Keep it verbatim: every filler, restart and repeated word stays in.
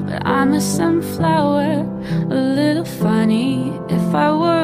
but I'm a sunflower, a little funny. If I were